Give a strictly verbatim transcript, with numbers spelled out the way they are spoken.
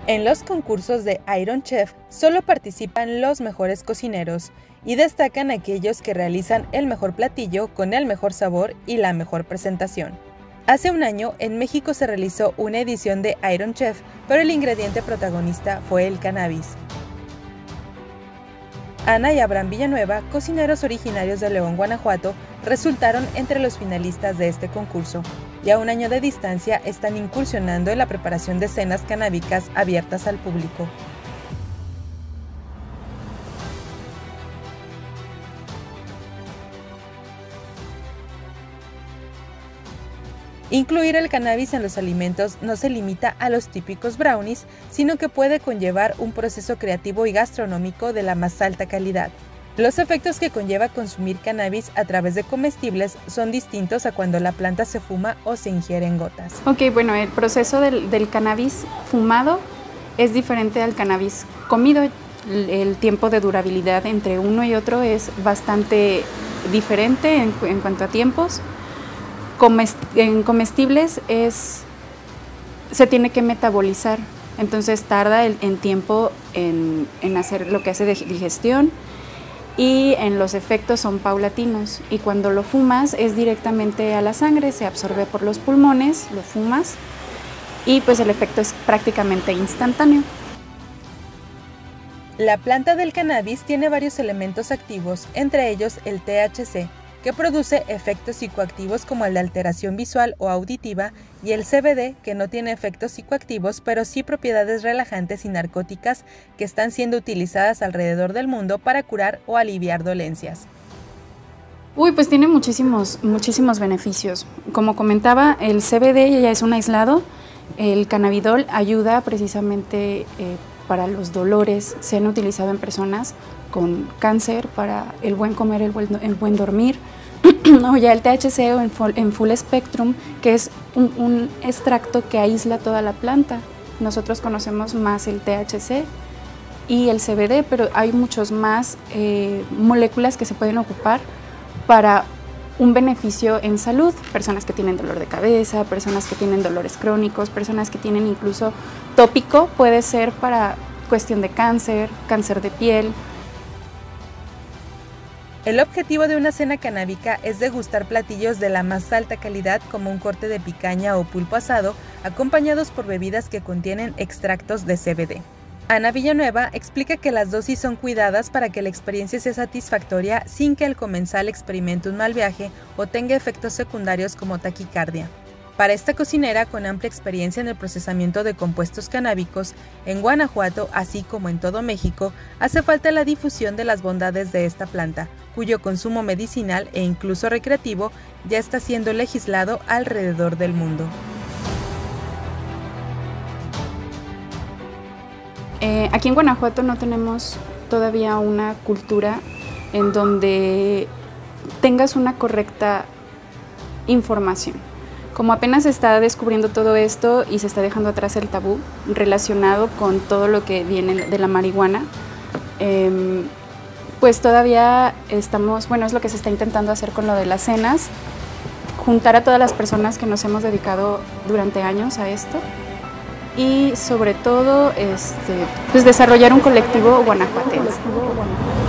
En los concursos de Iron Chef solo participan los mejores cocineros y destacan aquellos que realizan el mejor platillo con el mejor sabor y la mejor presentación. Hace un año en México se realizó una edición de Iron Chef, pero el ingrediente protagonista fue el cannabis. Ana y Abraham Villanueva, cocineros originarios de León, Guanajuato, resultaron entre los finalistas de este concurso y a un año de distancia están incursionando en la preparación de cenas canábicas abiertas al público. Incluir el cannabis en los alimentos no se limita a los típicos brownies, sino que puede conllevar un proceso creativo y gastronómico de la más alta calidad. Los efectos que conlleva consumir cannabis a través de comestibles son distintos a cuando la planta se fuma o se ingiere en gotas. Ok, bueno, el proceso del, del cannabis fumado es diferente al cannabis comido. El, el tiempo de durabilidad entre uno y otro es bastante diferente en, en cuanto a tiempos. Comest, en comestibles es, se tiene que metabolizar, entonces tarda el, en tiempo en, en hacer lo que hace de digestión, y en los efectos son paulatinos, y cuando lo fumas es directamente a la sangre, se absorbe por los pulmones, lo fumas y pues el efecto es prácticamente instantáneo. La planta del cannabis tiene varios elementos activos, entre ellos el T H C, que produce efectos psicoactivos como el de alteración visual o auditiva, y el C B D, que no tiene efectos psicoactivos, pero sí propiedades relajantes y narcóticas que están siendo utilizadas alrededor del mundo para curar o aliviar dolencias. Uy, pues tiene muchísimos, muchísimos beneficios. Como comentaba, el C B D ya es un aislado, el cannabidol ayuda precisamente eh, para los dolores, se han utilizado en personas con cáncer, para el buen comer, el buen, el buen dormir, o ya el T H C en full, en full spectrum, que es un, un extracto que aísla toda la planta. Nosotros conocemos más el T H C y el C B D, pero hay muchos más eh, moléculas que se pueden ocupar para un beneficio en salud. Personas que tienen dolor de cabeza, personas que tienen dolores crónicos, personas que tienen incluso tópico, puede ser para cuestión de cáncer, cáncer de piel. El objetivo de una cena canábica es degustar platillos de la más alta calidad, como un corte de picaña o pulpo asado, acompañados por bebidas que contienen extractos de C B D. Ana Villanueva explica que las dosis son cuidadas para que la experiencia sea satisfactoria sin que el comensal experimente un mal viaje o tenga efectos secundarios como taquicardia. Para esta cocinera con amplia experiencia en el procesamiento de compuestos canábicos, en Guanajuato, así como en todo México, hace falta la difusión de las bondades de esta planta, cuyo consumo medicinal e incluso recreativo ya está siendo legislado alrededor del mundo. Eh, aquí en Guanajuato no tenemos todavía una cultura en donde tengas una correcta información. Como apenas se está descubriendo todo esto y se está dejando atrás el tabú relacionado con todo lo que viene de la marihuana, eh, pues todavía estamos, bueno, es lo que se está intentando hacer con lo de las cenas, juntar a todas las personas que nos hemos dedicado durante años a esto y sobre todo este, pues desarrollar un colectivo guanajuatense.